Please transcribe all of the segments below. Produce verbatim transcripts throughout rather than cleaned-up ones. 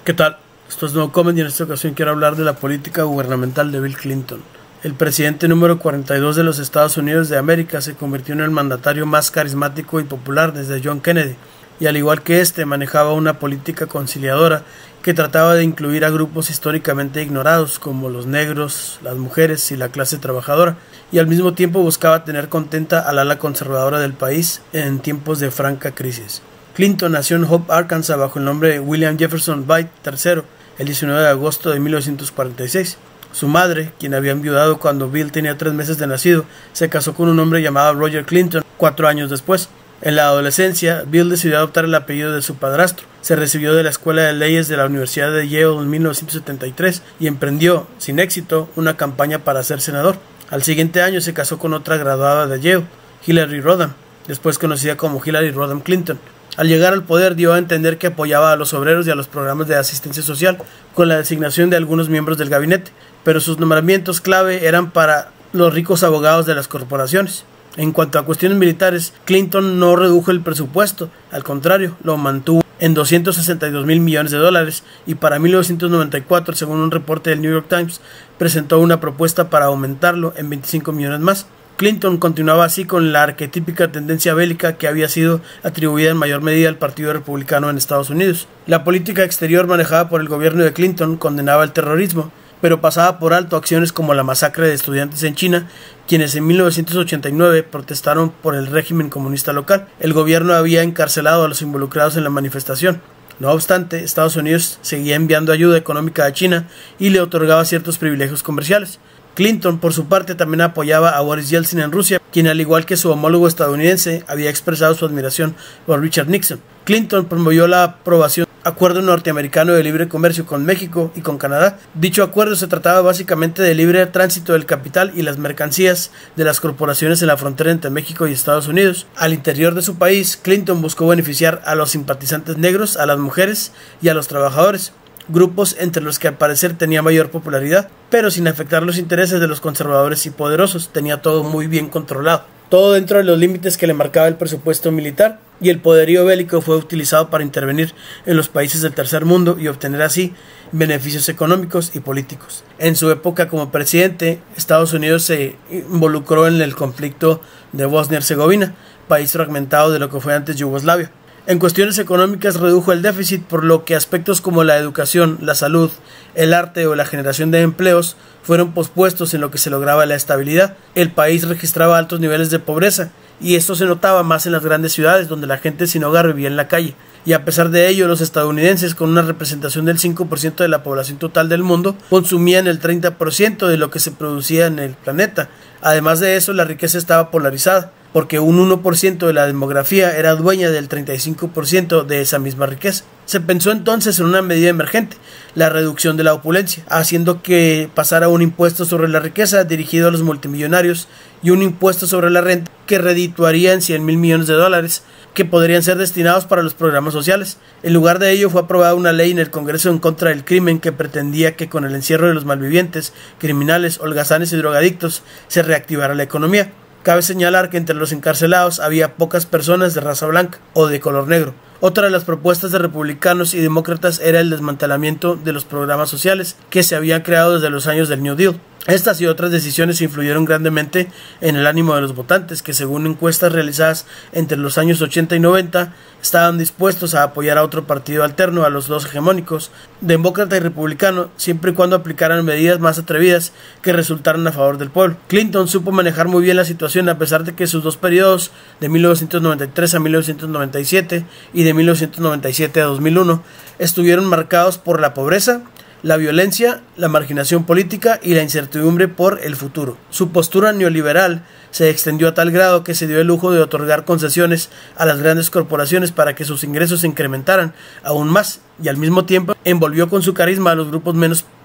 ¿Qué tal? Esto es No Comment y en esta ocasión quiero hablar de la política gubernamental de Bill Clinton. El presidente número cuarenta y dos de los Estados Unidos de América se convirtió en el mandatario más carismático y popular desde John Kennedy, y al igual que este manejaba una política conciliadora que trataba de incluir a grupos históricamente ignorados como los negros, las mujeres y la clase trabajadora, y al mismo tiempo buscaba tener contenta al ala conservadora del país en tiempos de franca crisis. Clinton nació en Hope, Arkansas, bajo el nombre de William Jefferson Byte tercero, el diecinueve de agosto de mil novecientos cuarenta y seis. Su madre, quien había enviudado cuando Bill tenía tres meses de nacido, se casó con un hombre llamado Roger Clinton cuatro años después. En la adolescencia, Bill decidió adoptar el apellido de su padrastro. Se recibió de la Escuela de Leyes de la Universidad de Yale en mil novecientos setenta y tres y emprendió, sin éxito, una campaña para ser senador. Al siguiente año se casó con otra graduada de Yale, Hillary Rodham, después conocida como Hillary Rodham Clinton. Al llegar al poder dio a entender que apoyaba a los obreros y a los programas de asistencia social con la designación de algunos miembros del gabinete, pero sus nombramientos clave eran para los ricos abogados de las corporaciones. En cuanto a cuestiones militares, Clinton no redujo el presupuesto, al contrario, lo mantuvo en doscientos sesenta y dos mil millones de dólares y para mil novecientos noventa y cuatro, según un reporte del New York Times, presentó una propuesta para aumentarlo en veinticinco millones más. Clinton continuaba así con la arquetípica tendencia bélica que había sido atribuida en mayor medida al Partido Republicano en Estados Unidos. La política exterior manejada por el gobierno de Clinton condenaba el terrorismo, pero pasaba por alto acciones como la masacre de estudiantes en China, quienes en mil novecientos ochenta y nueve protestaron por el régimen comunista local. El gobierno había encarcelado a los involucrados en la manifestación. No obstante, Estados Unidos seguía enviando ayuda económica a China y le otorgaba ciertos privilegios comerciales. Clinton, por su parte, también apoyaba a Boris Yeltsin en Rusia, quien, al igual que su homólogo estadounidense, había expresado su admiración por Richard Nixon. Clinton promovió la aprobación del Acuerdo Norteamericano de Libre Comercio con México y con Canadá. Dicho acuerdo se trataba básicamente de libre tránsito del capital y las mercancías de las corporaciones en la frontera entre México y Estados Unidos. Al interior de su país, Clinton buscó beneficiar a los simpatizantes negros, a las mujeres y a los trabajadores, grupos entre los que al parecer tenía mayor popularidad, pero sin afectar los intereses de los conservadores y poderosos. Tenía todo muy bien controlado, todo dentro de los límites que le marcaba el presupuesto militar, y el poderío bélico fue utilizado para intervenir en los países del tercer mundo y obtener así beneficios económicos y políticos. En su época como presidente, Estados Unidos se involucró en el conflicto de Bosnia-Herzegovina, país fragmentado de lo que fue antes Yugoslavia. En cuestiones económicas redujo el déficit, por lo que aspectos como la educación, la salud, el arte o la generación de empleos fueron pospuestos, en lo que se lograba la estabilidad. El país registraba altos niveles de pobreza, y esto se notaba más en las grandes ciudades, donde la gente sin hogar vivía en la calle. Y a pesar de ello, los estadounidenses, con una representación del cinco por ciento de la población total del mundo, consumían el treinta por ciento de lo que se producía en el planeta. Además de eso, la riqueza estaba polarizada, porque un uno por ciento de la demografía era dueña del treinta y cinco por ciento de esa misma riqueza. Se pensó entonces en una medida emergente, la reducción de la opulencia, haciendo que pasara un impuesto sobre la riqueza dirigido a los multimillonarios y un impuesto sobre la renta que redituaría en cien mil millones de dólares, que podrían ser destinados para los programas sociales. En lugar de ello, fue aprobada una ley en el Congreso en contra del crimen que pretendía que con el encierro de los malvivientes, criminales, holgazanes y drogadictos se reactivara la economía. Cabe señalar que entre los encarcelados había pocas personas de raza blanca o de color negro. Otra de las propuestas de republicanos y demócratas era el desmantelamiento de los programas sociales que se habían creado desde los años del New Deal. Estas y otras decisiones influyeron grandemente en el ánimo de los votantes, que según encuestas realizadas entre los años ochenta y noventa estaban dispuestos a apoyar a otro partido alterno a los dos hegemónicos, demócrata y republicano, siempre y cuando aplicaran medidas más atrevidas que resultaran a favor del pueblo. Clinton supo manejar muy bien la situación, a pesar de que sus dos periodos, de mil novecientos noventa y tres a mil novecientos noventa y siete y de mil novecientos noventa y siete a dos mil uno, estuvieron marcados por la pobreza, la violencia, la marginación política y la incertidumbre por el futuro. Su postura neoliberal se extendió a tal grado que se dio el lujo de otorgar concesiones a las grandes corporaciones para que sus ingresos se incrementaran aún más, y al mismo tiempo envolvió con su carisma a los grupos menos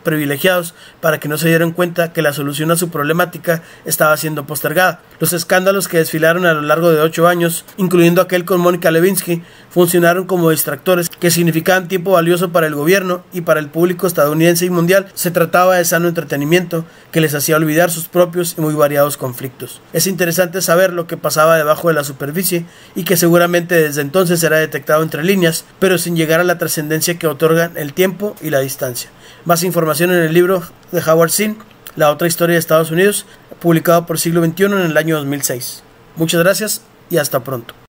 privilegiados para que no se dieran cuenta que la solución a su problemática estaba siendo postergada. Los escándalos que desfilaron a lo largo de ocho años, incluyendo aquel con Mónica Lewinsky, funcionaron como distractores que significaban tiempo valioso para el gobierno y para el público estadounidense y mundial. Se trataba de sano entretenimiento que les hacía olvidar sus propios y muy variados conflictos. Es interesante saber lo que pasaba debajo de la superficie y que seguramente desde entonces era detectado entre líneas, pero sin llegar a la trascendencia que otorgan el tiempo y la distancia. Más información en el libro de Howard Zinn, La otra historia de Estados Unidos, publicado por Siglo veintiuno en el año dos mil seis. Muchas gracias y hasta pronto.